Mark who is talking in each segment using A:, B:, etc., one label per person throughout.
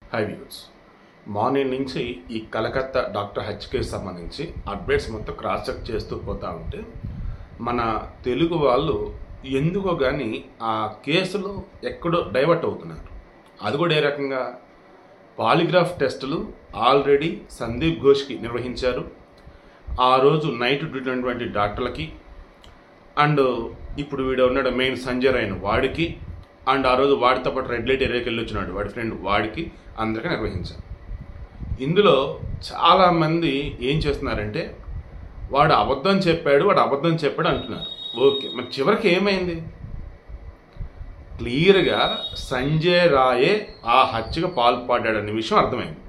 A: High views. Morning నుంచి ఈ Calcutta doctor హెచ్కి సంబంధించి అప్డేట్స్ మొత్తం క్రాస్ చెక్ చేస్తూ పోతూ ఉంటే మన తెలుగు వాళ్ళు ఎందుకో కానీ ఆ కేసులో ఎక్కడో డైవర్ట్ అవుతున్నారు. అది కూడా ఏ రకంగా పాలిగ్రాఫ్ టెస్టులు ఆల్రెడీ సందీప్ ఘోష్కి నిర్వహించారు. ఆ రోజు నైట్ డ్యూటీ ఉన్నటువంటి డాక్టర్లకి అండ్ ఇప్పుడు వీడు ఉన్నాడు మెయిన్ సంజయ్ రాయన్ వాడికి అండ్ ఆ రోజు వాడితో పాటు రెడ్ లైట్ ఏరియాకి వెళ్ళి వచ్చినాడు వాడి ఫ్రెండ్ వాడికి అందరికీ నిర్వహించారు. ఇందులో చాలామంది ఏం చేస్తున్నారంటే వాడు అబద్ధం చెప్పాడు అంటున్నారు. ఓకే, మరి చివరికి ఏమైంది? క్లియర్గా సంజయ్ రాయే ఆ హత్యకు పాల్పడ్డాడనే విషయం అర్థమైంది.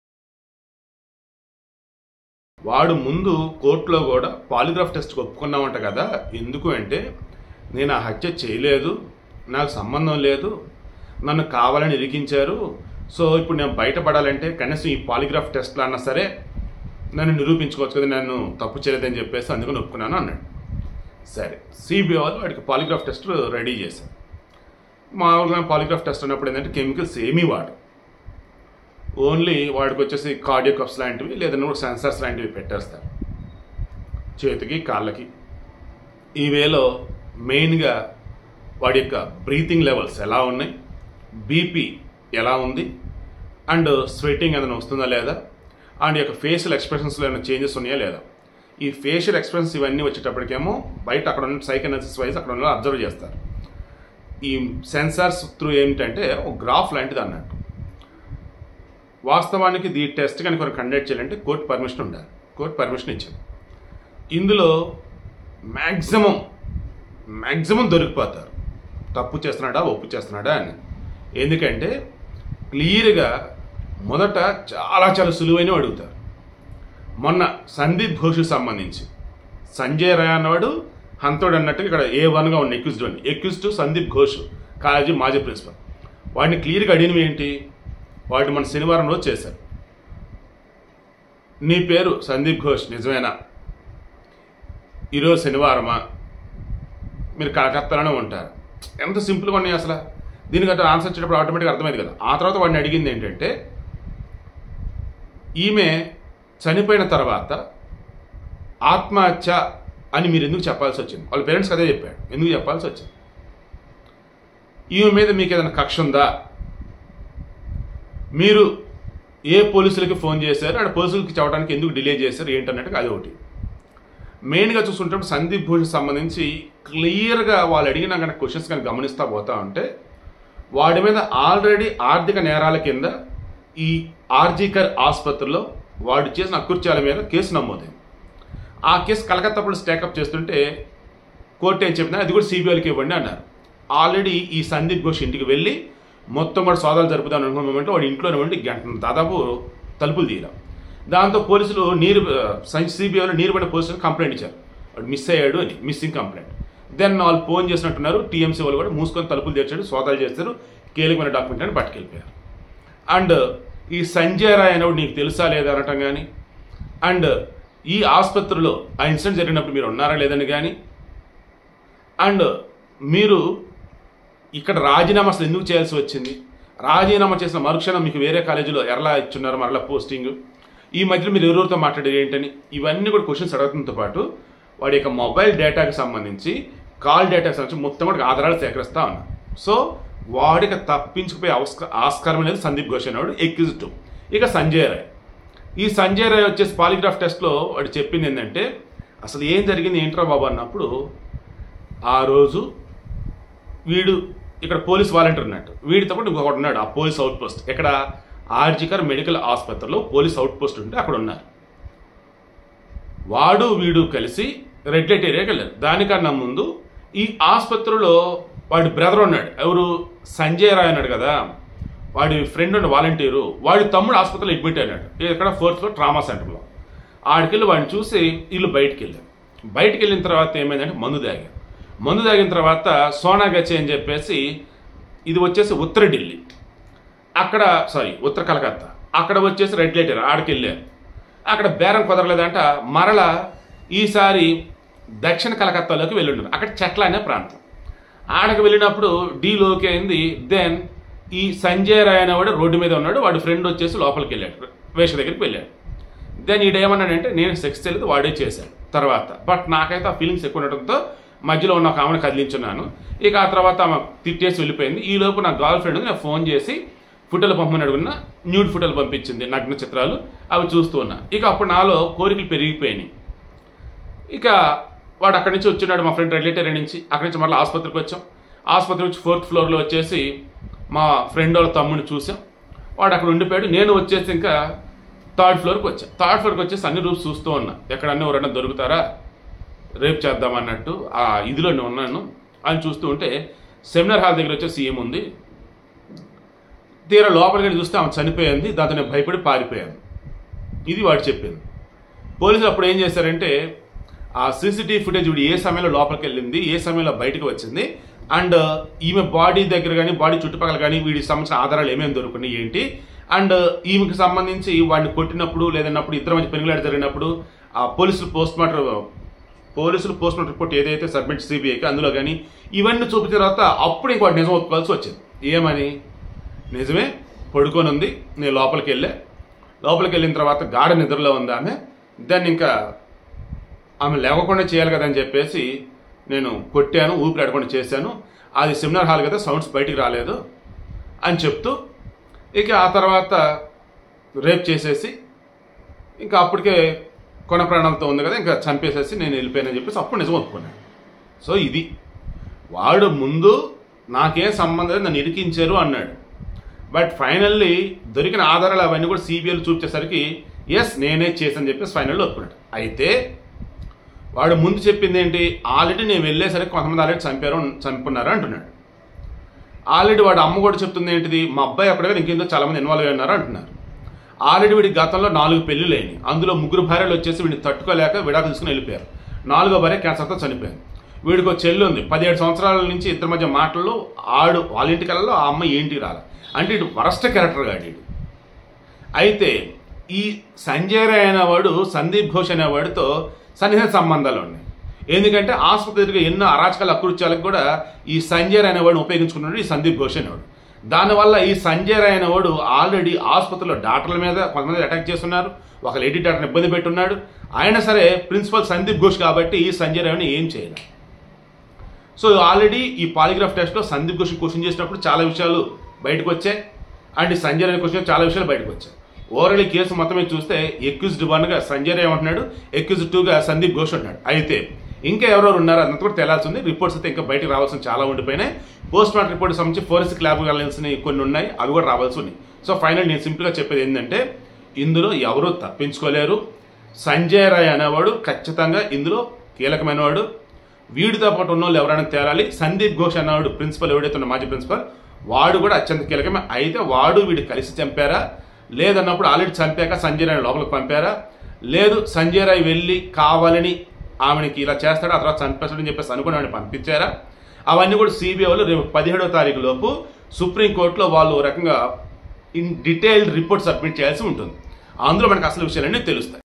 A: వాడు ముందు కోర్టులో కూడా పాలిగ్రాఫ్ టెస్ట్కి ఒప్పుకున్నామంట కదా. ఎందుకు అంటే నేను ఆ హత్య చేయలేదు, నాకు సంబంధం లేదు, నన్ను కావాలని ఇరికించారు, సో ఇప్పుడు నేను బయటపడాలంటే కనీసం ఈ పాలిగ్రాఫ్ టెస్ట్లో అన్నా సరే నన్ను నిరూపించుకోవచ్చు కదా, నన్ను తప్పు చేయలేదని చెప్పేసి అందుకని ఒప్పుకున్నాను అన్నాడు. సరే, సిబిఐ వాళ్ళు వాడికి పాలిగ్రాఫ్ టెస్ట్ రెడీ చేశారు. మామూలుగా పాలిగ్రాఫ్ టెస్ట్ అన్నప్పుడు ఏంటంటే కెమికల్స్ ఏమీ వాడు, ఓన్లీ వాడికి వచ్చేసి కార్డియో కప్స్ లాంటివి లేదన్నా కూడా సెన్సార్స్ లాంటివి పెట్టేస్తారు చేతికి కాళ్ళకి. ఈ వేలో మెయిన్గా వాడి యొక్క బ్రీతింగ్ లెవెల్స్ ఎలా ఉన్నాయి, బీపీ ఎలా ఉంది, అండ్ స్వెట్టింగ్ ఏదైనా వస్తుందా లేదా, అండ్ యొక్క ఫేషియల్ ఎక్స్ప్రెషన్స్లో ఏమైనా చేంజెస్ ఉన్నాయా లేదా. ఈ ఫేషియల్ ఎక్స్ప్రెషన్స్ ఇవన్నీ వచ్చేటప్పటికేమో బయట అక్కడ ఉన్న సైకనాలిసిస్ వైజ్ అక్కడ ఉన్న అబ్జర్వ్ చేస్తారు. ఈ సెన్సార్స్ త్రూ ఏమిటంటే ఒక గ్రాఫ్ లాంటిది అన్నట్టు. వాస్తవానికి ఈ టెస్ట్ కనుక కొన్ని కండక్ట్ చేయాలంటే కోర్టు పర్మిషన్ ఉండాలి. కోర్టు పర్మిషన్ ఇచ్చింది. ఇందులో మ్యాక్సిమం దొరికిపోతారు తప్పు చేస్తున్నాడా ఒప్పు చేస్తున్నాడా అని. ఎందుకంటే క్లియర్గా మొదట చాలా సులువైన అడుగుతారు. మొన్న సందీప్ ఘోష్కి సంబంధించి సంజయ్ రాయ్ అన్నవాడు హంతోడు అన్నట్టుగా ఇక్కడ A1గా ఉన్న ఎక్యూజ్డ్ సందీప్ ఘోష్ కాలేజీ మాజీ ప్రిన్సిపల్. వాడిని క్లియర్గా అడిగినవి ఏంటి? వాడు మన శనివారం రోజు చేశారు. నీ పేరు సందీప్ ఘోష్ నిజమేనా? ఈరోజు శనివారమా? మీరు కలకత్తాలోనే ఉంటారు. ఎంత సింపుల్గా ఉన్నాయి అసలు. దీనికంటే ఆన్సర్ వచ్చేటప్పుడు ఆటోమేటిక్గా అర్థమైంది కదా. ఆ తర్వాత వాడిని అడిగింది ఏంటంటే ఈమె చనిపోయిన తర్వాత ఆత్మహత్య అని మీరు ఎందుకు చెప్పాల్సి వచ్చింది? వాళ్ళ పేరెంట్స్ అదే చెప్పాడు. ఎందుకు చెప్పాల్సి వచ్చింది? ఈమె మీద మీకు ఏదైనా కక్ష ఉందా? మీరు ఏ పోలీసులకి ఫోన్ చేశారు, అక్కడ పోలీసులకి చెప్పడానికి ఎందుకు డిలే చేశారు ఏంటన్నట్టుగా అది ఒకటి. మెయిన్గా చూసుకుంటే సందీప్ ఘోష్కి సంబంధించి క్లియర్గా వాళ్ళు అడిగిన కనుక క్వశ్చన్స్ కనుక గమనిస్తూ పోతా ఉంటే వాడి మీద ఆల్రెడీ ఆర్థిక నేరాల కింద ఈ ఆర్జీకర్ ఆసుపత్రిలో వాడు చేసిన అకృత్యాల మీద కేసు నమోదైంది. ఆ కేసు కలకత్తా పోలీస్ టేకప్ చేస్తుంటే కోర్టు ఏం చెప్పినా అది కూడా సిబిఐకి ఇవ్వండి అన్నారు. ఆల్రెడీ ఈ సందీప్ ఘోష్ ఇంటికి వెళ్ళి మొత్తం కూడా సోదాలు జరుపుతాను అనుకున్న మూమెంట్లో వాడు ఇంట్లోనే ఉండి దాదాపు తలుపులు తీయడం. దాంతో పోలీసులు సిబిఐలో నీరుబడి పోలీసులు కంప్లైంట్ ఇచ్చారు, వాడు మిస్ అయ్యాడు అని, మిస్సింగ్ కంప్లైంట్. దెన్ వాళ్ళు ఫోన్ చేసినట్టున్నారు, టీఎంసీ వాళ్ళు కూడా మూసుకొని తలుపులు తెచ్చాడు, సోదాలు చేస్తారు, కీలకమైన డాక్యుమెంట్ అని పట్టుకెళ్ళిపోయారు. అండ్ ఈ సంజయ్ రాయ్ అనేవాడు నీకు తెలుసా లేదా అనటం కానీ, అండ్ ఈ ఆసుపత్రిలో ఆ ఇన్సిడెంట్ జరిగినప్పుడు మీరు ఉన్నారా లేదని కానీ, అండ్ మీరు ఇక్కడ రాజీనామా అసలు ఎందుకు చేయాల్సి వచ్చింది, రాజీనామా చేసిన మరుక్షణం మీకు వేరే కాలేజీలో ఎలా ఇచ్చున్నారు మరలా పోస్టింగ్, ఈ మధ్యలో మీరు ఎవరెవరితో మాట్లాడేది ఏంటని, ఇవన్నీ కూడా క్వశ్చన్స్ అడగడంతో పాటు వాడి యొక్క మొబైల్ డేటాకి సంబంధించి కాల్ డేటాకి సంబంధించి మొత్తం కూడా ఆధారాలు సేకరిస్తూ ఉన్నారు. సో వాడికి తప్పించుకుపోయే ఆస్కారం అనేది సందీప్ ఘోష్ అనేవాడు ఎక్యూజ్డ్. ఇక సంజయ్ రాయ్, ఈ సంజయ్ రాయ్ వచ్చేసి పాలిగ్రాఫ్ టెస్ట్లో వాడు చెప్పింది ఏంటంటే అసలు ఏం జరిగింది ఏంట్రా బాబు అన్నప్పుడు, ఆ రోజు వీడు ఇక్కడ పోలీస్ వాలంటీర్ ఉన్నట్టు, వీడితో పాటు ఇంకొకటి ఉన్నాడు ఆ పోలీస్ అవుట్ పోస్ట్, ఇక్కడ ఆర్జికర్ మెడికల్ ఆసుపత్రిలో పోలీస్ అవుట్ పోస్ట్ ఉంటే అక్కడ ఉన్నారు. వాడు వీడు కలిసి రెడ్ లైట్ ఏరియాకి వెళ్ళారు. దానికన్నా ముందు ఈ ఆసుపత్రిలో వాడి బ్రదర్ ఉన్నాడు, ఎవరు సంజయ్ రాయ్ అన్నాడు కదా, వాడి ఫ్రెండ్ ఉన్న వాలంటీరు, వాడి తమ్ముడు ఆసుపత్రిలో అడ్మిట్ అయినాడు ఇక్కడ 4th floor ట్రామా సెంటర్లో. ఆడికెళ్ళి వాడిని చూసి వీళ్ళు బయటికి వెళ్ళారు. బయటికి వెళ్ళిన తర్వాత ఏమైందంటే మందు తాగిన తర్వాత సోనాగచ్చి అని చెప్పేసి, ఇది వచ్చేసి ఉత్తర ఢిల్లీ, ఉత్తర కలకత్తా, అక్కడ వచ్చేసి రెడ్ లైట్ ఏరియా ఆడికి వెళ్ళారు. అక్కడ బేరం కుదరలేదంట, మరలా ఈసారి దక్షిణ కలకత్తాలోకి వెళ్ళుంటారు. అక్కడ చెట్ల అనే ప్రాంతం, ఆడకు వెళ్ళినప్పుడు డీల్ ఓకే అయింది. దెన్ ఈ సంజయ్ రాయ్ అనేవాడు రోడ్డు మీద ఉన్నాడు, వాడి ఫ్రెండ్ వచ్చేసి లోపలికి వెళ్ళాడు, వేష దగ్గరికి వెళ్ళాడు. దెన్ ఈడేమన్నాడంటే నేను సెక్స్ చేయలేదు, వాడే చేశాడు తర్వాత. బట్ నాకైతే ఆ ఫీలింగ్స్ ఎక్కువ ఉండటంతో మధ్యలో ఉన్న ఒక ఆమెను కదిలించున్నాను. ఇక ఆ తర్వాత ఆమె తిట్టేసి వెళ్ళిపోయింది. ఈ లోపు నా గర్ల్ ఫ్రెండ్ నేను ఫోన్ చేసి ఫోటోలు పంపమని అడుగున్నా, న్యూడ్ ఫోటోలు పంపించింది, నగ్న చిత్రాలు. అవి చూస్తూ ఉన్నా. ఇక అప్పుడు నాలో కోరికలు పెరిగిపోయినాయి. ఇక వాడు అక్కడి నుంచి వచ్చినాడు, మా ఫ్రెండ్ రిలేటరీ నుంచి. అక్కడి నుంచి మళ్ళీ ఆసుపత్రికి వచ్చాం. ఆసుపత్రి వచ్చి 4th ఫ్లోర్లో వచ్చేసి మా ఫ్రెండ్ వాళ్ళ తమ్ముడిని చూసాం. వాడు అక్కడ ఉండిపోయాడు. నేను వచ్చేసి ఇంకా 3rd ఫ్లోర్కి వచ్చాను. 3rd ఫ్లోర్కి వచ్చేసి అన్ని రూమ్స్ చూస్తూ ఉన్నా, ఎక్కడన్నా ఎవరన్నా దొరుకుతారా రేపు చేద్దామన్నట్టు ఆ ఇదిలోనే ఉన్నాను అని చూస్తూ ఉంటే సెమినార్ హాల్ దగ్గర వచ్చేసి సీఎం ఉంది. తీరా లోపలికి చూస్తే ఆమె చనిపోయింది. దాంతో నేను భయపడి పారిపోయాను. ఇది వాడు చెప్పింది. పోలీసులు అప్పుడు ఏం చేశారంటే ఆ సీసీటీవీ ఫుటేజ్ వీడు ఏ సమయంలో లోపలికి వెళ్ళింది, ఏ సమయంలో బయటకు వచ్చింది, అండ్ ఈమె బాడీ దగ్గర కానీ బాడీ చుట్టుపక్కల కానీ వీడికి సంబంధించిన ఆధారాలు ఏమేమి దొరుకున్నాయి ఏంటి, అండ్ ఈమెకి సంబంధించి వాడిని కొట్టినప్పుడు లేదన్నప్పుడు ఇద్దరు మధ్య పెనుగులాట జరిగినప్పుడు ఆ పోలీసులు పోస్ట్ మార్టం రిపోర్ట్ ఏదైతే సబ్మిట్ సిబిఐకి అందులో కానీ ఇవన్నీ చూపించిన తర్వాత అప్పుడు ఇంకో నిజం ఒప్పుకోవాల్సి వచ్చింది. ఏమని? నిజమే పడుకొని ఉంది, నేను లోపలికి వెళ్ళిన తర్వాత గాఢ నిద్రలో ఉంది ఆమె. దాన్ని ఇంకా ఆమె లేవకుండా చేయాలి కదా అని చెప్పేసి నేను కొట్టాను, ఊపిరి ఆడకుండా చేశాను. అది సెమినార్ హాల్ కదా, సౌండ్స్ బయటికి రాలేదు అని చెప్తూ ఇక ఆ తర్వాత రేప్ చేసేసి ఇంకా అప్పటికే కొన ప్రాణాలతో ఉంది కదా, ఇంకా చంపేసేసి నేను వెళ్ళిపోయానని చెప్పేసి అప్పుడు నిజం ఒప్పుకున్నాను. సో ఇది వాడు ముందు నాకేం సంబంధం లేదు, నన్ను ఇరికించారు అన్నాడు. బట్ ఫైనల్లీ దొరికిన ఆధారాలు అవన్నీ కూడా సిబిఐలు చూపించేసరికి ఎస్ నేనే చేశాను చెప్పేసి ఫైనల్లో ఒప్పుకున్నాడు. అయితే వాడు ముందు చెప్పింది ఏంటి, ఆల్రెడీ నేను వెళ్ళేసరికి కొంతమంది ఆల్రెడీ చంపుకున్నారు అంటున్నాడు. ఆల్రెడీ వాడు అమ్మ కూడా చెప్తుంది ఏంటిది, మా అబ్బాయి అప్పటికే ఇంకేందో చాలామంది ఇన్వాల్వ్ అయి ఉన్నారు అంటున్నారు. ఆల్రెడీ వీడికి గతంలో 4 పెళ్లిళ్ళు అయినాయి. అందులో 3 భార్యలు వచ్చేసి వీడిని తట్టుకోలేక విడాకులు తీసుకుని వెళ్ళిపోయారు. 4వ భార్య క్యాన్సర్తో చనిపోయారు. వీడికి ఒక చెల్లి ఉంది. 17 సంవత్సరాల నుంచి ఇద్దరి మధ్య మాటల్లో ఆడు వాళ్ళ ఇంటికి వెళ్ళాలో ఆ అమ్మాయి ఏంటికి రాలి. అంటే ఇటు వరస్ట్ క్యారెక్టర్ గాడు. అయితే ఈ సంజయ్ రాయ్ అనేవాడు సందీప్ ఘోష్ అనేవాడితో సన్నిహిత సంబంధాలు ఉన్నాయి. ఎందుకంటే ఆసుపత్రికి ఎన్నో అరాచకాల అకృత్యాలకు కూడా ఈ సంజయ్ రాయ్ అనేవాడిని ఉపయోగించుకున్నాడు ఈ సందీప్ ఘోష్ అనేవాడు. దానివల్ల ఈ సంజయ్ రాయ్ అనేవాడు ఆల్రెడీ ఆసుపత్రిలో డాక్టర్ల మీద కొంతమంది అటాక్ చేస్తున్నారు, ఒక లేడీ డాక్టర్ని ఇబ్బంది పెట్టున్నాడు. ఆయన సరే ప్రిన్సిపల్ సందీప్ ఘోష్ కాబట్టి ఈ సంజయ్ రాయ్ని ఏం చేయలేదు. సో ఆల్రెడీ ఈ పాలిగ్రాఫ్ టెస్ట్లో సందీప్ ఘోష్ క్వశ్చన్ చేసినప్పుడు చాలా విషయాలు బయటకు వచ్చాయి, అండ్ సంజయ్ రాయ్ క్వశ్చన్ చాలా విషయాలు బయటకు వచ్చాయి. ఓవరాల్ ఈ కేసు మొత్తం మీద చూస్తే అక్యూజ్డ్ 1గా సంజయ్ రాయ్ ఉంటున్నాడు, అక్యూజ్డ్ 2గా సందీప్ ఘోష్ ఉంటున్నాడు. అయితే ఇంకా ఎవరెవరు ఉన్నారు అన్నది కూడా తేలాల్సి ఉంది. రిపోర్ట్స్ అయితే ఇంకా బయటకు రావాల్సిన చాలా ఉండిపోయినాయి. పోస్ట్ మార్టం రిపోర్ట్ సంబంధించి ఫోరెన్సిక్ ల్యాబ్ వెళ్ళాల్సిన కొన్ని ఉన్నాయి, అవి కూడా రావాల్సి ఉన్నాయి. సో ఫైనల్ నేను సింపుల్గా చెప్పేది ఏంటంటే ఇందులో ఎవరూ తప్పించుకోలేరు. సంజయ్ రాయ్ అనేవాడు ఖచ్చితంగా ఇందులో కీలకమైనవాడు. వీడితో పాటు ఉన్న వాళ్ళు ఎవరైనా తేలాలి. సందీప్ ఘోష్ అనేవాడు ప్రిన్సిపల్ ఎవడైతే ఉన్న మాజీ ప్రిన్సిపల్ వాడు కూడా అత్యంత కీలకమే. అయితే వాడు వీడు కలిసి చంపారా, లేదన్నప్పుడు ఆల్రెడీ చంపాక సంజయ్ రాయ్ లోపలికి పంపారా, లేదు సంజయ్ రాయ్ వెళ్ళి కావాలని ఆమెకి ఇలా చేస్తాడు ఆ తర్వాత చంపేస్తాడని చెప్పేసి అనుకుని ఆమెను పంపించారా, అవన్నీ కూడా సిబిఐ వాళ్ళు రేపు 17వ తారీఖు లోపు సుప్రీంకోర్టులో వాళ్ళు రకంగా ఇన్ డీటెయిల్డ్ రిపోర్ట్ సబ్మిట్ చేయాల్సి ఉంటుంది. అందులో మనకు అసలు విషయాలన్నీ తెలుస్తాయి.